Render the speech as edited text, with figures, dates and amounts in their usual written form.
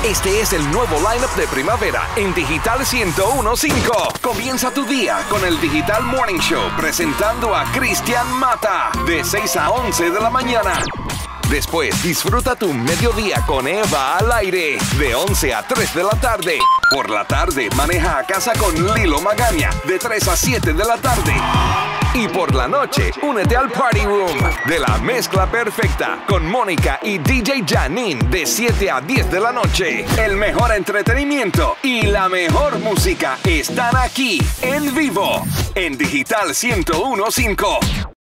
Este es el nuevo lineup de primavera en Digital 101.5. Comienza tu día con el Digital Morning Show presentando a Cristian Mata de 6 a 11 de la mañana. Después, disfruta tu mediodía con Eva al aire de 11 a 3 de la tarde. Por la tarde, maneja a casa con Lilo Magaña de 3 a 7 de la tarde. Y por la noche, únete al Party Room de la mezcla perfecta con Mónica y DJ Janine de 7 a 10 de la noche. El mejor entretenimiento y la mejor música están aquí en vivo en Digital 101.5.